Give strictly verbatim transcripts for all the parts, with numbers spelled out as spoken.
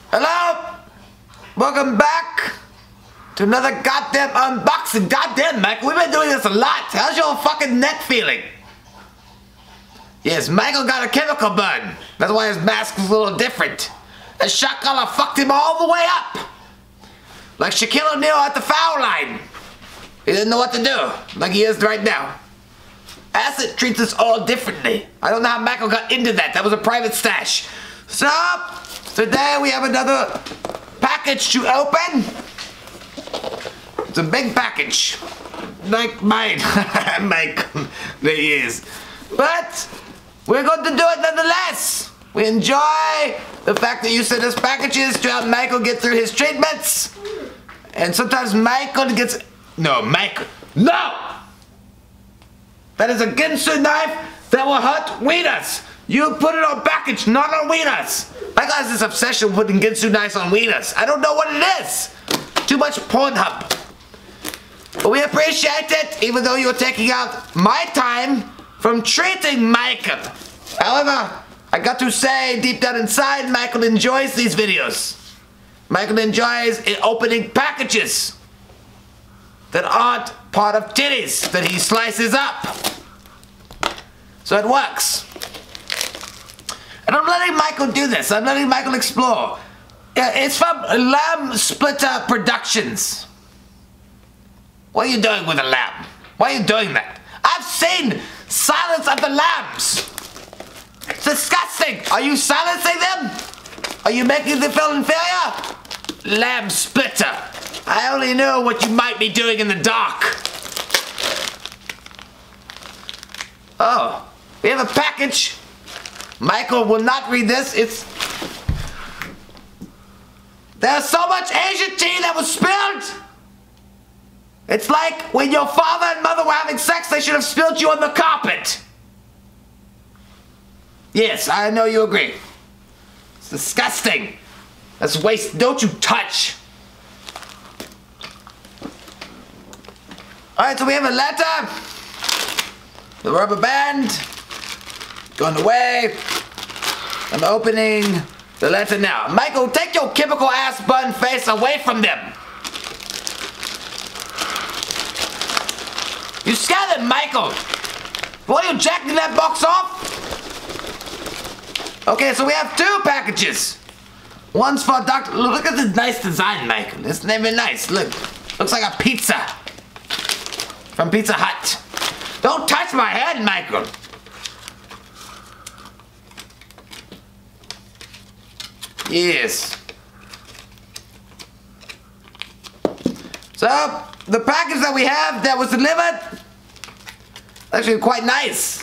Hello? Welcome back to another goddamn unboxing. Goddamn, Michael, we've been doing this a lot. How's your fucking neck feeling? Yes, Michael got a chemical burn. That's why his mask is a little different. The shot collar fucked him all the way up. Like Shaquille O'Neal at the foul line. He didn't know what to do, like he is right now. Acid treats us all differently. I don't know how Michael got into that. That was a private stash. So, today we have another package to open. It's a big package. Like mine. Mike. There he is. But, we're going to do it nonetheless. We enjoy the fact that you send us packages to help Michael get through his treatments. And sometimes Michael gets... No, Michael... No! That is a Ginsu knife that will hurt wieners. You put it on package, not on wieners. Michael has this obsession with putting Ginsu knives on wieners. I don't know what it is. Too much Pornhub. But we appreciate it, even though you're taking out my time from treating Michael. However, I got to say, deep down inside, Michael enjoys these videos. Michael enjoys opening packages that aren't part of titties that he slices up. So it works. And I'm letting Michael do this. I'm letting Michael explore. It's from Lamb Splitter Productions. What are you doing with a lamb? Why are you doing that? I've seen Silence of the Lambs. It's disgusting. Are you silencing them? Are you making them feel inferior? Lamb Splitter. I only know what you might be doing in the dark. Oh, we have a package. Michael will not read this. It's... There's so much Asian tea that was spilled. It's like when your father and mother were having sex, they should have spilled you on the carpet. Yes, I know you agree. It's disgusting. That's waste. Don't you touch. Alright, so we have a letter. The rubber band. Going away. I'm opening the letter now. Michael, take your chemical ass bun face away from them. You scare them, Michael. Why are you jacking that box off? Okay, so we have two packages. One's for Doctor Look at this nice design, Michael. It's not even nice. Look. Looks like a pizza. From Pizza Hut. Don't touch my head, Michael. Yes. So, the package that we have that was delivered, actually quite nice.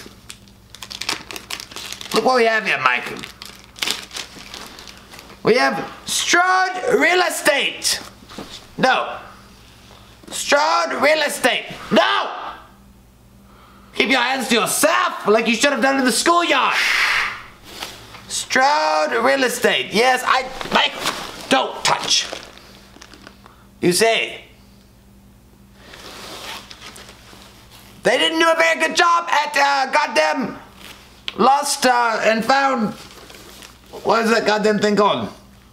Look what we have here, Michael. We have Stroud Real Estate. No. Stroud Real Estate. No! Keep your hands to yourself like you should have done in the schoolyard. Stroud Real Estate. Yes, I... Michael, don't touch. You say. They didn't do a very good job at uh, goddamn Lost uh, and Found. What is that goddamn thing called?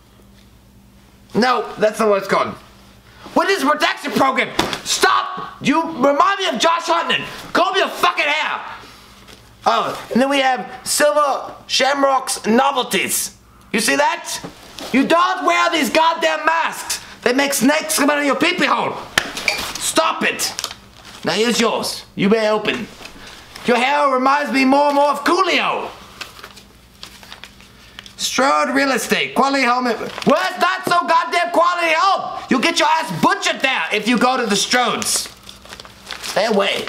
No, that's not what it's called. What is protection program? Stop! You remind me of Josh Hartnett. Comb your fucking hair. Oh, and then we have Silver Shamrock's Novelties. You see that? You don't wear these goddamn masks. They make snakes come out of your pee-pee hole. Stop it. Now here's yours. You may open. Your hair reminds me more and more of Coolio. Stroud Real Estate. Quality home. Well, it's not so goddamn quality home. You'll get your ass butchered there if you go to the Stroads. Stay away.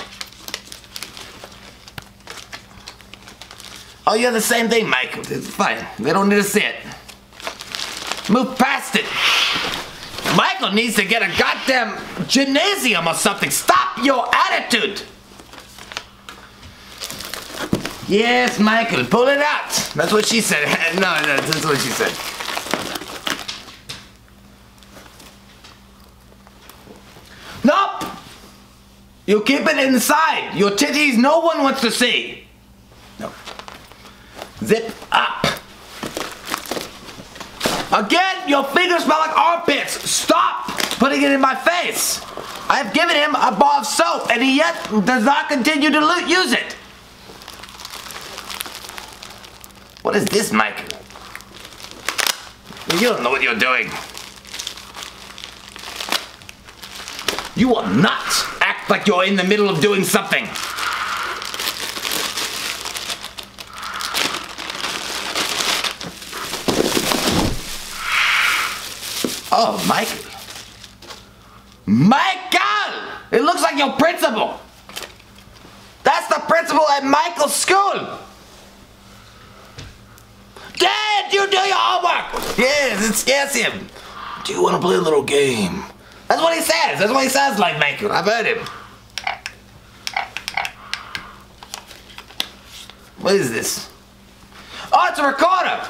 Oh, you're the same thing, Mike. It's fine. They don't need to see it. Move past it. Michael needs to get a goddamn gymnasium or something. Stop your attitude. Yes, Michael, pull it out. That's what she said. No, no, that's what she said. Nope. You keep it inside. Your titties no one wants to see. No. Zip up. Again, your fingers smell like armpits. Stop putting it in my face. I have given him a bar of soap, and he yet does not continue to use it. What is this, Mike? You don't know what you're doing. You will not act like you're in the middle of doing something. Oh, Michael. Michael! It looks like your principal. That's the principal at Michael's school. Dad, you do your homework. Yes, it scares him. Do you want to play a little game? That's what he says. That's what he sounds like, Michael. I've heard him. What is this? Oh, it's a recorder.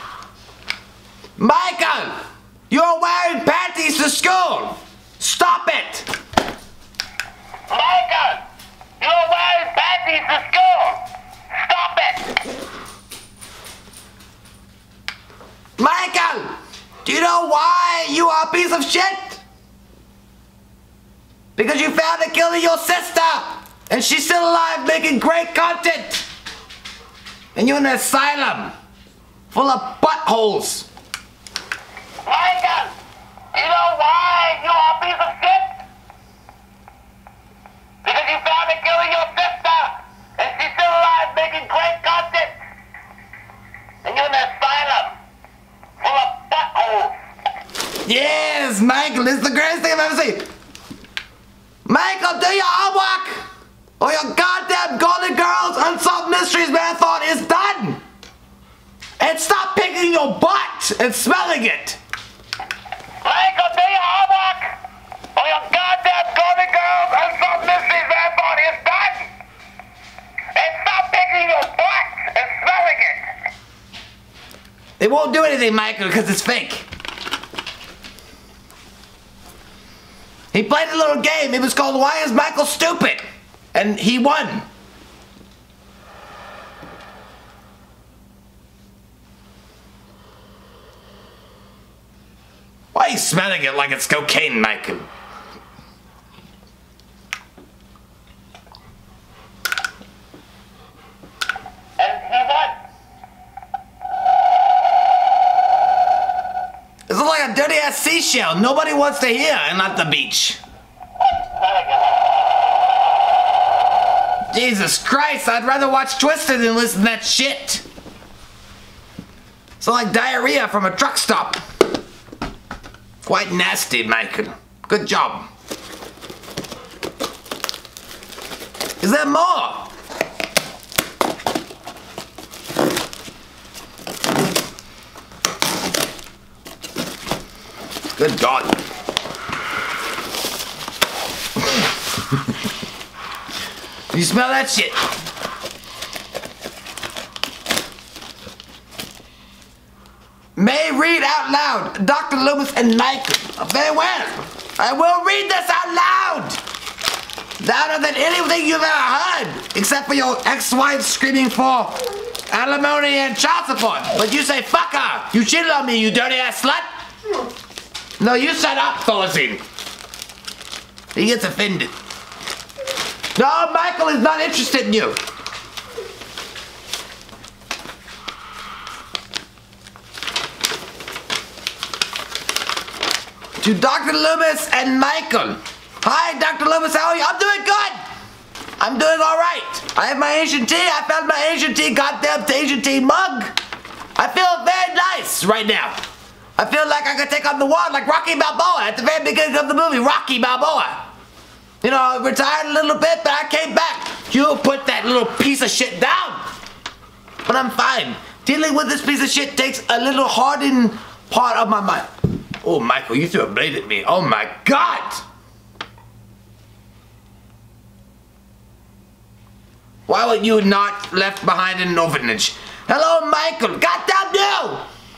Michael, you're wearing panties to school. Stop it. Michael, you're wearing panties to school. Stop it. Michael, do you know why you are a piece of shit? Because you found and killed your sister, and she's still alive making great content. And you're in an asylum full of buttholes. Michael, do you know why you are a piece of shit? Because you found and killed your sister, and she's still alive making great content. And you're in an asylum full of buttholes. Yes, Michael, it's the greatest thing I've ever seen. Michael, do your homework, or your goddamn Golden Girls Unsolved Mysteries Marathon is done. And stop picking your butt and smelling it. Michael, do your homework, or your goddamn Golden Girls Unsolved Mysteries Marathon is done. And stop picking your butt and smelling it. It won't do anything, Michael, because it's fake. He played a little game. It was called Why Is Michael Stupid? And he won. Why are you smelling it like it's cocaine, Michael? And he won. This is like a dirty ass seashell. Nobody wants to hear, and at the beach. Jesus Christ, I'd rather watch Twisted than listen to that shit. It's like diarrhea from a truck stop. Quite nasty, Michael. Good job. Is there more? Good God. You smell that shit? May read out loud, Doctor Loomis and Michael. Very well. I will read this out loud. Louder than anything you've ever heard, except for your ex-wife screaming for alimony and child support. But you say, fuck her. You cheated on me, you dirty ass slut. No, you shut up, Thorstein. He gets offended. No, Michael is not interested in you. To Doctor Loomis and Michael. Hi, Doctor Loomis, how are you? I'm doing good. I'm doing all right. I have my ancient tea. I found my ancient tea, goddamn ancient tea mug. I feel very nice right now. I feel like I could take on the world like Rocky Balboa at the very beginning of the movie, Rocky Balboa. You know, I retired a little bit, but I came back. You put that little piece of shit down. But I'm fine. Dealing with this piece of shit takes a little hardened part of my mind. Oh, Michael, you threw a blade at me. Oh, my God. Why were you not left behind in an orphanage? Hello, Michael. Goddamn you.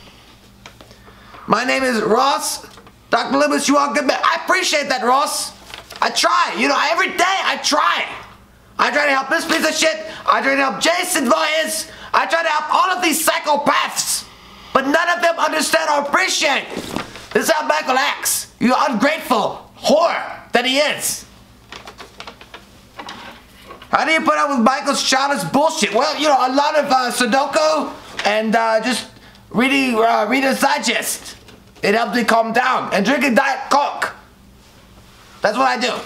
My name is Ross. Doctor Loomis, you are a good man. I appreciate that, Ross. I try. You know, every day I try. I try to help this piece of shit. I try to help Jason Voorhees. I try to help all of these psychopaths. but none of them understand or appreciate. This is how Michael acts. You ungrateful whore that he is. How do you put up with Michael's childish bullshit? Well, you know, a lot of uh, Sudoku and uh, just reading uh, Reader's Digest. It helped me calm down. And drinking Diet Coke. That's what I do.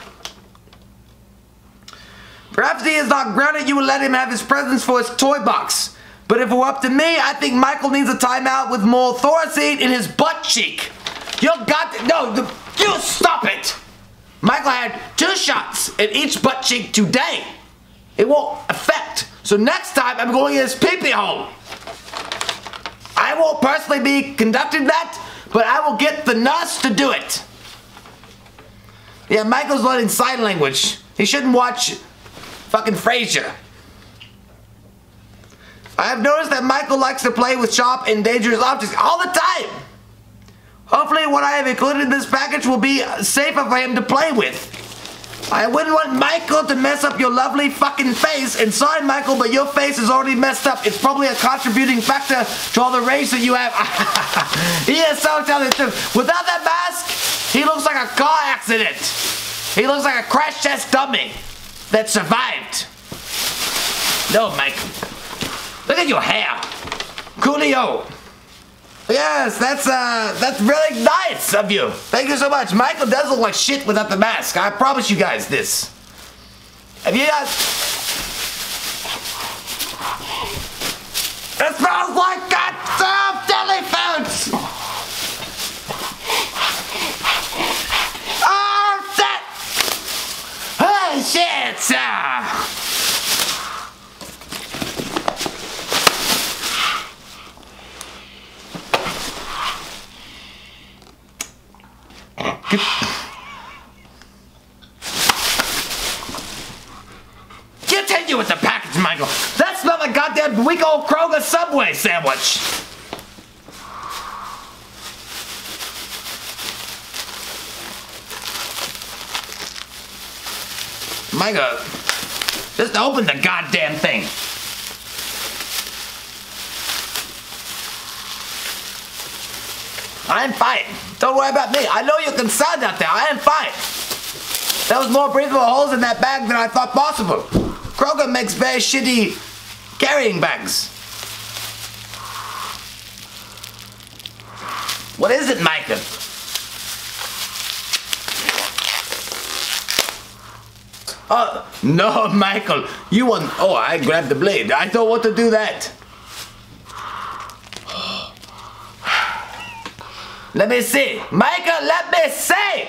Perhaps he is not granted you would let him have his presents for his toy box. But if it were up to me, I think Michael needs a timeout with more Thorazine in his butt cheek. You got to, no, the, you stop it. Michael had two shots in each butt cheek today. It won't affect. So next time I'm going in his pee-pee hole. I won't personally be conducting that, but I will get the nurse to do it. Yeah, Michael's learning sign language. He shouldn't watch fucking Frasier. I have noticed that Michael likes to play with sharp and dangerous objects all the time. Hopefully what I have included in this package will be safer for him to play with. I wouldn't want Michael to mess up your lovely fucking face. And sorry, Michael, but your face is already messed up. It's probably a contributing factor to all the rage that you have. He is so telling the truth. Without that mask, he looks like a car accident. He looks like a crash test dummy that survived. No, Michael. Look at your hair. Coolio. Yes, that's uh, that's really nice of you. Thank you so much. Michael does look like shit without the mask. I promise you guys this. Have you guys? It smells like goddamn deli foods. Oh shit! Oh shit! Uh. Continue with the package, Michael. That smelled like goddamn weak old Kroger Subway sandwich. Michael, just open the goddamn thing. I am fine. Don't worry about me. I know you're concerned out there. I am fine. There was more breathable holes in that bag than I thought possible. Kroger makes very shitty carrying bags. What is it, Micah? Oh, no, Michael. You want... Oh, I grabbed the blade. I don't want to do that. Let me see. Michael, let me see.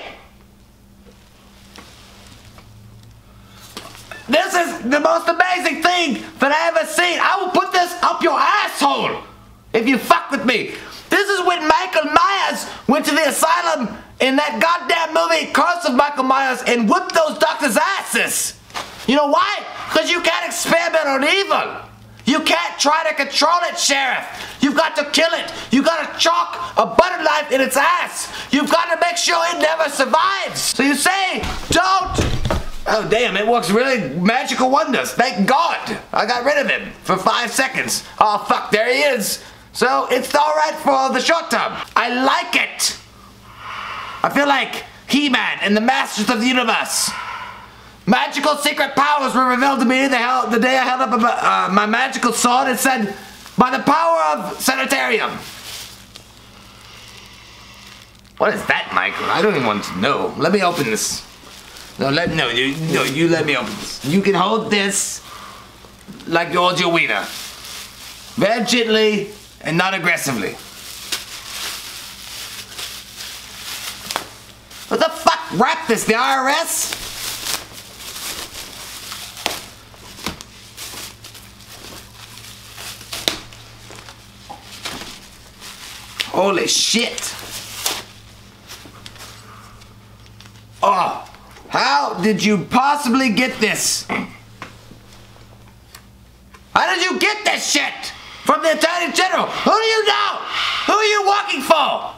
This is the most amazing thing that I ever seen. I will put this up your asshole if you fuck with me. This is when Michael Myers went to the asylum in that goddamn movie Curse of Michael Myers and whipped those doctors' asses. You know why? Because you can't experiment on evil. You can't try to control it, Sheriff. You've got to kill it. You've got to chalk a butter knife in its ass. You've got to make sure it never survives. So you say, don't. Oh, damn, it works really magical wonders. Thank God. I got rid of him for five seconds. Oh, fuck, there he is. So it's all right for the short term. I like it. I feel like He-Man and the Masters of the Universe. Magical secret powers were revealed to me the, hell, the day I held up a, uh, my magical sword and said, by the power of Sanitarium. What is that, Michael? I don't even want to know. Let me open this. No, let no, you, no, you let me open this. You can hold this like you hold your wiener. Very gently and not aggressively. What the fuck? Wrap this, the I R S? Holy shit. Oh, how did you possibly get this? How did you get this shit? From the Attorney General? Who do you know? Who are you working for?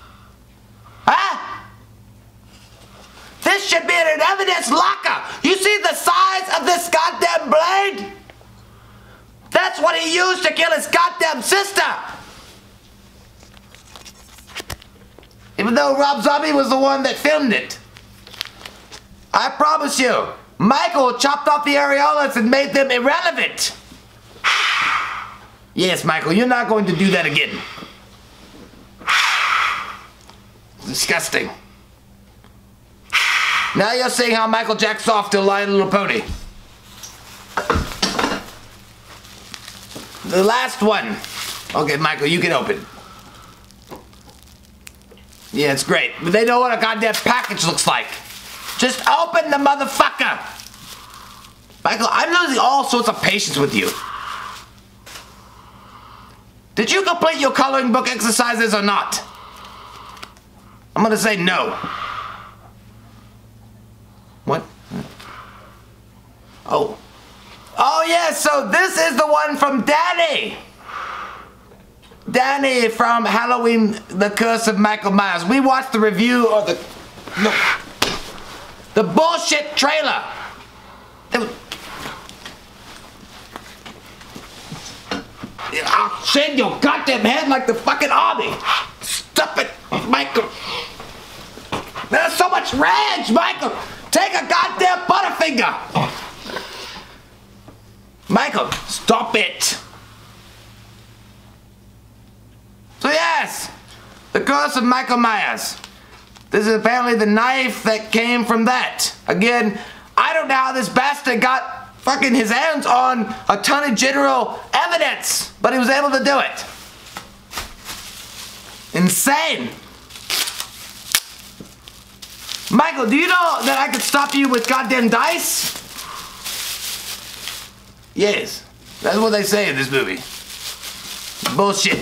Huh? This should be in an evidence locker. You see the size of this goddamn blade? That's what he used to kill his goddamn sister. even though Rob Zombie was the one that filmed it. I promise you, Michael chopped off the areolas and made them irrelevant. Yes, Michael, you're not going to do that again. Disgusting. Now you're saying how Michael jacks off to Lion Little Pony. The last one. Okay, Michael, you can open. Yeah, it's great. But they know what a goddamn package looks like. Just open the motherfucker. Michael, I'm losing all sorts of patience with you. Did you complete your coloring book exercises or not? I'm gonna say no. What? Oh. Oh yeah, so this is the one from Danny. Danny from Halloween, The Curse of Michael Myers. We watched the review of the... No. The bullshit trailer. It was, I'll shave your goddamn head like the fucking army. Stop it, Michael. There's so much rage, Michael. Take a goddamn Butterfinger. Michael, stop it. So yes, The Curse of Michael Myers. This is apparently the knife that came from that. Again, I don't know how this bastard got fucking his hands on a ton of general evidence, but he was able to do it. Insane. Michael, do you know that I could stop you with goddamn dice? Yes, that's what they say in this movie. Bullshit.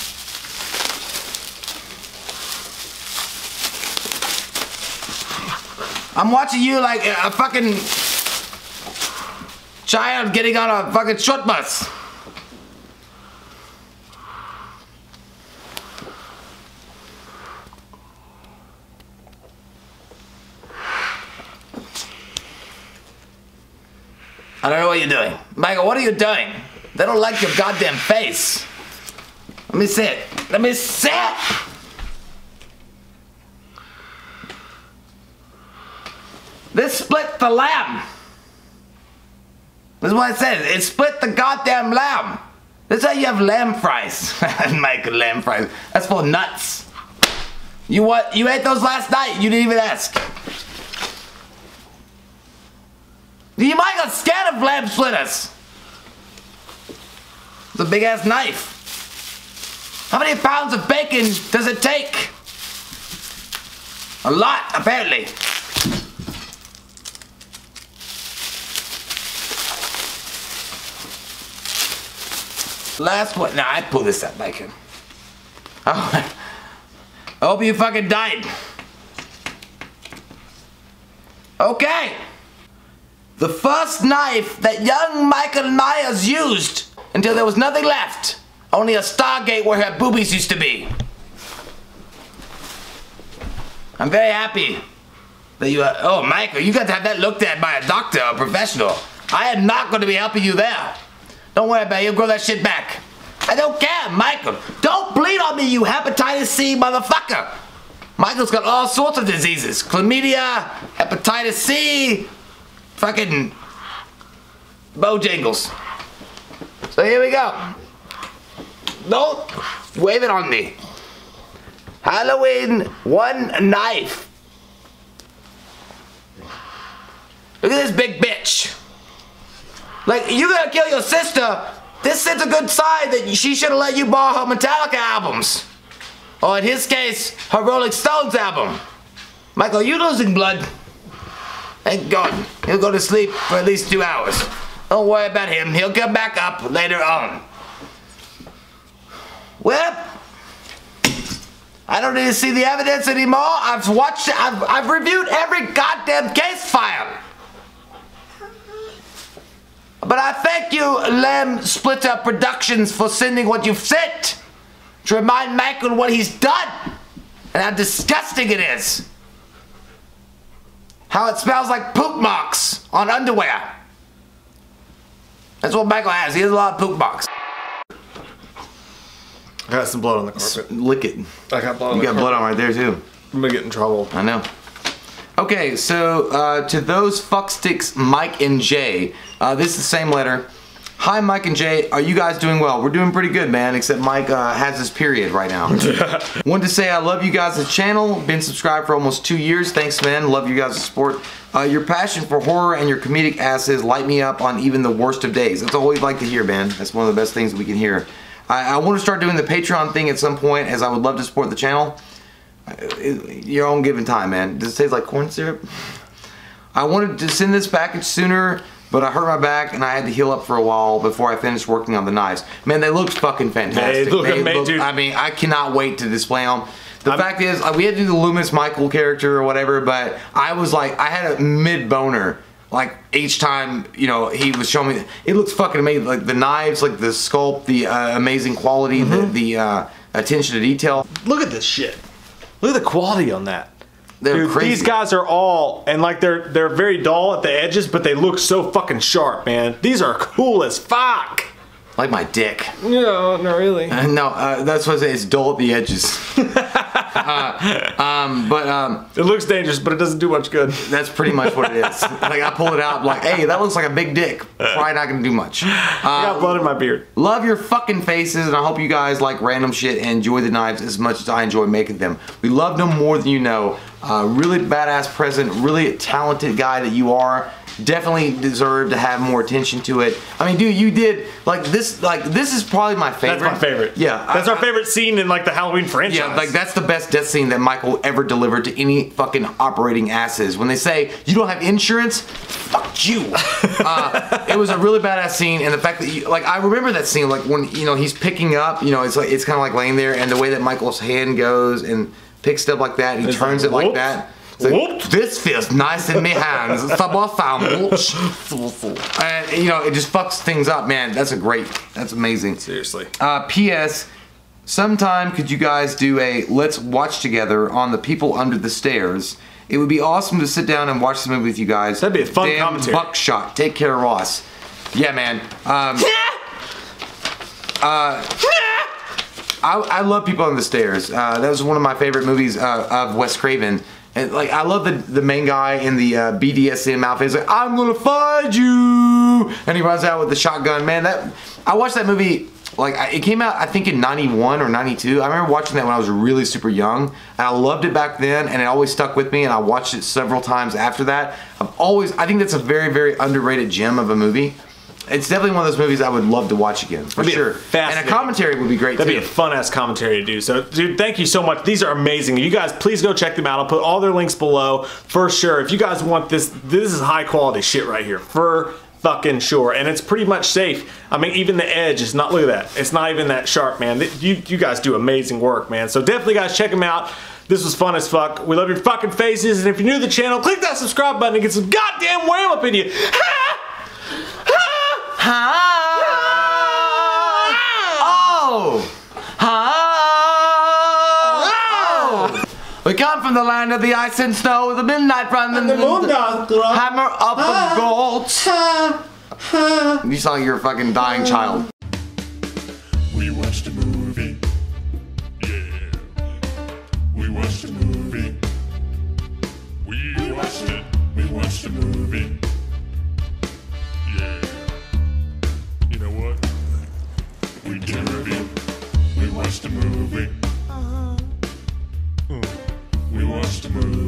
I'm watching you like a fucking child getting on a fucking short bus. I don't know what you're doing. Michael, what are you doing? They don't like your goddamn face. Let me see it. Let me see it. This split the lamb. This is what it says. It split the goddamn lamb. This is how you have lamb fries. Michael, lamb fries. That's for nuts. You what? You ate those last night. You didn't even ask. You might got scared of lamb splitters. It's a big ass knife. How many pounds of bacon does it take? A lot, apparently. Last one. Now I pull this out, bacon. Oh, I hope you fucking died. Okay. The first knife that young Michael Myers used until there was nothing left. Only a Stargate where her boobies used to be. I'm very happy that you are, oh Michael, you got to have that looked at by a doctor or a professional. I am not going to be helping you there. Don't worry about it, you'll grow that shit back. I don't care, Michael. Don't bleed on me, you hepatitis C motherfucker. Michael's got all sorts of diseases. Chlamydia, hepatitis C, fucking Bojangles. So here we go. Don't wave it on me. Halloween, one knife. Look at this big bitch. Like, you gonna kill your sister, this sends a good sign that she should have let you borrow her Metallica albums. Or in his case, her Rolling Stones album. Michael, you losing blood? Thank God. He'll go to sleep for at least two hours. Don't worry about him. He'll come back up later on. Well, I don't need to see the evidence anymore. I've watched it. I've, I've reviewed every goddamn case file. But I thank you, Lamb Splitter Productions, for sending what you've sent to remind Michael what he's done and how disgusting it is. How it smells like poop marks on underwear. That's what Michael has. He has a lot of poop marks. I got some blood on the carpet. Lick it. I got blood on you the got carpet. blood on right there too. I'm gonna get in trouble. I know. Okay, so uh, to those fucksticks, Mike and Jay, uh, this is the same letter. Hi, Mike and Jay. Are you guys doing well? We're doing pretty good, man, except Mike uh, has his period right now. Wanted to say I love you guys' channel. Been subscribed for almost two years. Thanks, man. Love you guys' support. Uh, your passion for horror and your comedic asses light me up on even the worst of days. That's all we'd like to hear, man. That's one of the best things we can hear. I, I want to start doing the Patreon thing at some point, as I would love to support the channel. Your own given time, man. Does it taste like corn syrup? I wanted to send this package sooner, but I hurt my back and I had to heal up for a while before I finished working on the knives. Man, they look fucking fantastic. They look they amazing. Look, I mean, I cannot wait to display them. The I'm, fact is, like, we had to do the Loomis Michael character or whatever, but I was like, I had a mid-boner. Like, each time, you know, he was showing me, it looks fucking amazing. Like, the knives, like, the sculpt, the uh, amazing quality, mm-hmm. the, the uh, attention to detail. Look at this shit. Look at the quality on that. They're Dude, crazy. These guys are all, and like they're they're very dull at the edges, but they look so fucking sharp, man. These are cool as fuck. Like my dick. No, not really. Uh, no, uh, that's what I say. It's dull at the edges. uh, um, but um, it looks dangerous, but it doesn't do much good. That's pretty much what it is. Like, I pull it out, like, hey, that looks like a big dick. Probably not gonna do much. Uh, I got blood in my beard. Love your fucking faces, and I hope you guys like random shit and enjoy the knives as much as I enjoy making them. We love them more than you know. Uh, really badass present, really talented guy that you are. Definitely deserve to have more attention to it. I mean, dude, you did like this. Like this is probably my favorite. That's my favorite. Yeah, that's I, our favorite scene in like the Halloween franchise. Yeah, like that's the best death scene that Michael ever delivered to any fucking operating asses. When they say you don't have insurance, fuck you. uh, it was a really badass scene, and the fact that you like, I remember that scene, like when you know he's picking up, you know, it's like it's kind of like laying there, and the way that Michael's hand goes and picks it up like that, and he it's turns like, it like that. Like, this feels nice in my hands. And you know, it just fucks things up, man. That's a great, that's amazing. Seriously. Uh, P S Sometime could you guys do a let's watch together on The People Under the Stairs? It would be awesome to sit down and watch the movie with you guys. That'd be a fun Dan commentary. Buckshot. Take care, Ross. Yeah, man. Um, uh, I, I love People Under the Stairs. Uh, that was one of my favorite movies uh, of Wes Craven. And like, I love the the main guy in the uh, B D S M outfit. He's like, I'm gonna find you, and he runs out with the shotgun. Man, that I watched that movie. Like, it came out I think in ninety-one or ninety-two. I remember watching that when I was really super young, and I loved it back then, and it always stuck with me. And I watched it several times after that. I've always, I think that's a very very underrated gem of a movie. It's definitely one of those movies I would love to watch again, for sure. And a commentary would be great That'd too. That'd be a fun-ass commentary to do. So, dude, thank you so much. These are amazing. You guys, please go check them out. I'll put all their links below for sure. If you guys want this, this is high-quality shit right here, for fucking sure. And it's pretty much safe. I mean, even the edge is not, look at that. It's not even that sharp, man. You, you guys do amazing work, man. So definitely, guys, check them out. This was fun as fuck. We love your fucking faces. And if you're new to the channel, click that subscribe button and get some goddamn wham up in you. Huh? Oh! Huh? Oh! We come from the land of the ice and snow, the midnight run, and the, the, the hammer of the gods. You sound like you're a fucking dying child. We watched a movie. Yeah. We watched a movie. We watched it. We watched a movie. Yeah. You know what? We did a review. We watched a movie. Uh-huh. We watched a movie.